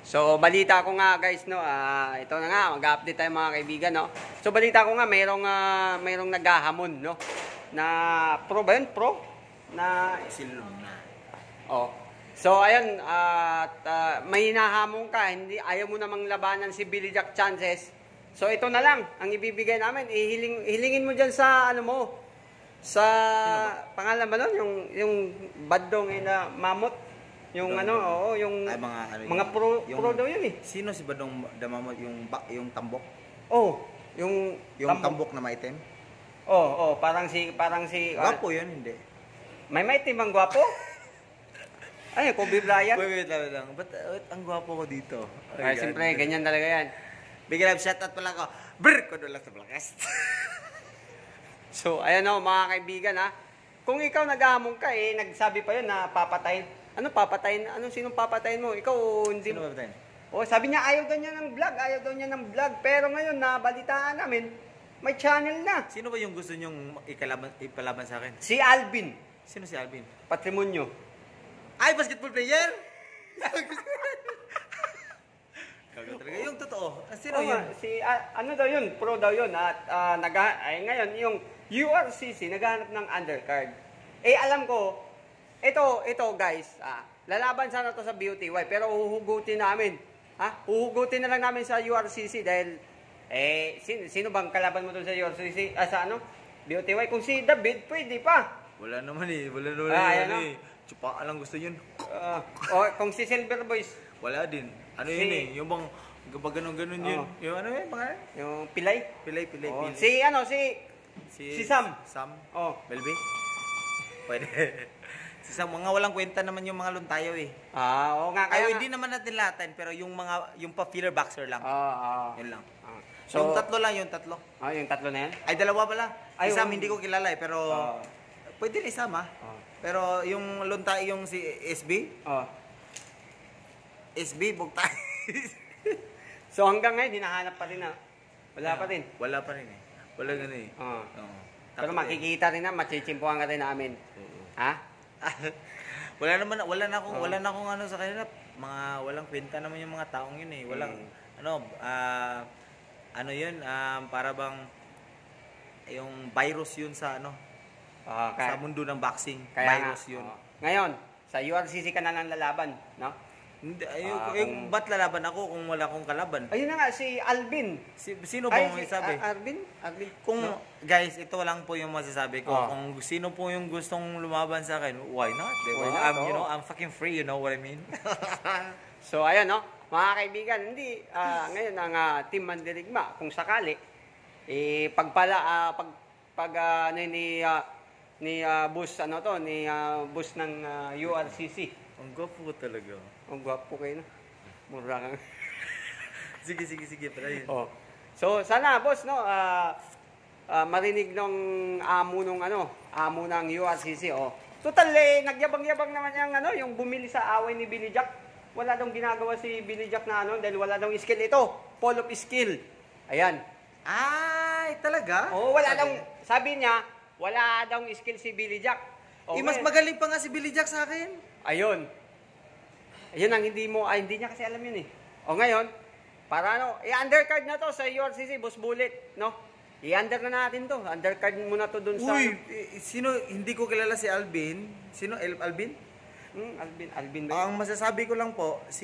So, balita ko nga guys, no, ito na nga, mag-update tayo mga kaibigan, no. So, balita ko nga, mayroong naghahamon, no, na pro ba yun? Pro? Na, Silong na. oh. So, ayun, may hinahamon ka, ayaw mo namang labanan si Billy Jack Chances. So, ito na lang, ang ibibigay namin, hilingin mo dyan sa, ano mo, sa, pangalan ba nun? Yung Badong ina Mamot. Yung Badong, ano, oo, yung ay, mga pro daw yun eh. Sino si Badong Damamot? Yung tambok? Oh, yung tambok na maitim? Oh, parang si Gwapo yun, hindi. May maitim ang gwapo? Ay, Kobe Bryant. Wait lang. Ba't ang gwapo ko dito? Ay, siyempre, ganyan talaga yan. Bigyan lang shoutout pala ko. Brr! Kodo lang sa Blackcast. So, ayan o, mga kaibigan ha. Kung ikaw naghahamon ka nagsabi pa yun na papatayin. Ano papatayin? Sinong papatayin mo? Ikaw hindi Sino papatayin? Oh, sabi niya ayaw daw niya ng vlog. Pero ngayon, nabalitaan namin, may channel na. Sino ba yung gusto nyong ipalaban sa akin? Si Alvin. Sino si Alvin? Patrimonio. Ay, basketball player! Kaga talaga. Yung totoo. Sino yun? Ano daw yun? Pro daw yun. At ngayon, yung URCC, naghahanap ng undercard. Alam ko, ito guys, lalaban sana to sa BOTY, pero uhugutin namin. Uhugutin na lang namin sa URCC dahil, sino bang kalaban mo doon sa URCC? Sa BOTY? Kung si David, pwede pa. Wala naman eh. Tsupaan lang gusto yun. Kung si Silver Boys. Wala din. Yun eh? Yung bang ganun yun. Yung ano yun? Yung Pilay. Pilay. Si Sam. Sam? Oh. Melby? Pwede. Si Sam, mga walang kwenta naman yung mga luntayo eh. Oo nga. Ay, hindi naman natin latin, pero yung pa-filler boxer lang. Yun lang. So, yung tatlo. Yung tatlo na yan? Ay, dalawa pala. Si Sam, hindi ko kilala eh, pero pwede rin Sam Pero yung luntayo, yung si SB? SB, bugtay. So hanggang ngayon, hinahanap pa rin Wala pa rin. Wala pa rin eh. Wala ganun eh. Pero makikita rin machichimpuhan ka rin namin. Wala na akong ano sa kanila. Walang kwenta naman yung mga taong yun eh. Walang, yun, para bang, yung virus yun sa sa mundo ng boxing. Virus yun. Ngayon, sa URCC ka na lang lalaban, no? Hindi, ba't lalaban ako kung wala akong kalaban? Ayun na nga, si Alvin. Sino ba may sabi? Alvin? Kung, guys, ito lang po yung masasabi ko. Kung sino po yung gustong lumaban sa akin, why not? Diba? I'm fucking free, you know what I mean? So, ayun, no? Mga kaibigan, hindi, ngayon ang Team Mandirigma, kung sakali, ni boss, boss ng URCC. Ang gwapo ko talaga. Ang gwapo kayo na. Mura kang. Sige, pala yun. So, sana, boss, no, marinig ng amo ng URCC, Total, nagyabang-yabang naman yung bumili sa away ni Billy Jack. Wala daw ginagawa si Billy Jack na dahil wala daw skill. Ito, fall of skill. Ayan. Ay, talaga? Wala daw, sabi niya, wala daw skill si Billy Jack. Mas magaling pa nga si Billy Jack sa akin. Ayun ang hindi niya kasi alam yun eh. Ngayon, para i-undercard na to sa URCC, Boss Bullet, no? I-under na natin to. Undercard mo na to dun sa... Sino, hindi ko kilala si Alvin. Sino, Alvin? Alvin ba? Ang masasabi ko lang po, si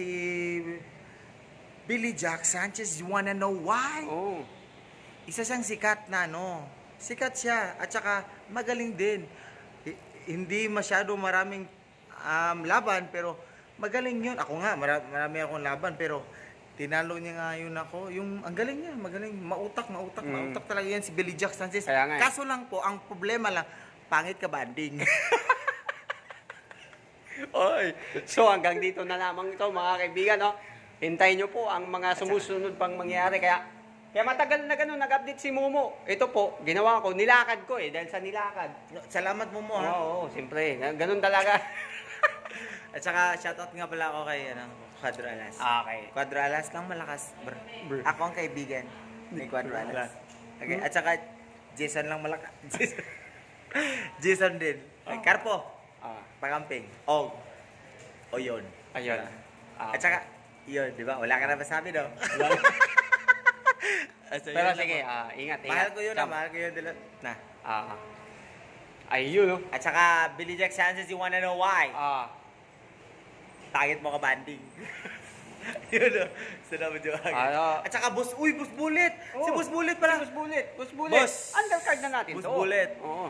Billy Jack Sanchez, you wanna know why? Isa siyang sikat na, sikat siya, at saka magaling din. Hindi masyado maraming laban, pero magaling yun. Ako nga, marami akong laban, pero tinalo niya nga yun ako. Ang galing niya, magaling. Mautak talaga yan si Billy Jack Sanchez. Kaso lang po, ang problema lang, pangit ka banding. So hanggang dito na lamang ito mga kaibigan, hintayin nyo po ang mga sumusunod pang mangyayari. Kaya matagal na ganun, nag-update si Momo. Ito po, ginawa ko, nilakad ko dahil sa nilakad. Salamat Momo ha. Oo, siyempre, ganun talaga. At saka shoutout nga pala ako kay Quadro Alas. Okay. Quadro Alas lang malakas, bro. Ako ang kaibigan ni Quadro Alas. Okay. At saka Jason lang malakas. Jason din. Carpo. Pagamping. O yun. Ayun. At saka Yun, di ba? Wala ka na masabi, no? So, Pero yun lang sige, po. ingat, ingat. Mahal ko yun, Champ. mahal ko yun. Na. Ayun, no? At saka, Billy Jack Sanchez, you wanna know why? Target mo ka banding. Yun, no? Salamat yung At saka, Boss Bullet. Si Boss Bullet pala. Boss Bullet. Boss. Undercard na natin Boss to. Bullet. Oo.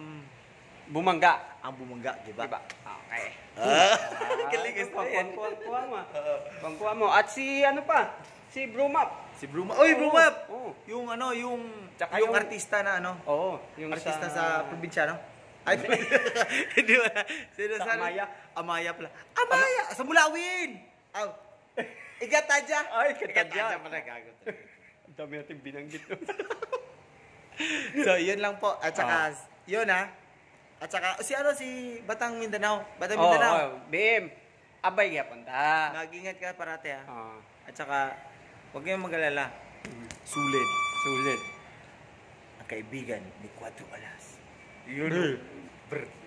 Ang bumangga, di ba? Diba? Okay. Galing is Pangkuha mo. At si ano pa? Si Brumap. Si Bruma. Oy, Bruma! Oo. Yung Tsaka yung yung- artista na Oo. Yung artista sa probinsya, no? Ay, hindi ba? Sino Sa Amaya. Amaya pala. Amaya! Sa Mulawin! Aw. Igatadya. Ay, Igatadya. pala gago. Ang dami natin binanggit. So, yun lang po. At saka, yun ha. At saka, si Batang Mindanao. Batang Mindanao. BM. Abay kaya punta. Mag-ingat ka parate ha. Oo. At saka, huwag kayong mag-alala. Sulit. Sulit. Ang kaibigan ni Cuatro Alas. Yun. Brr.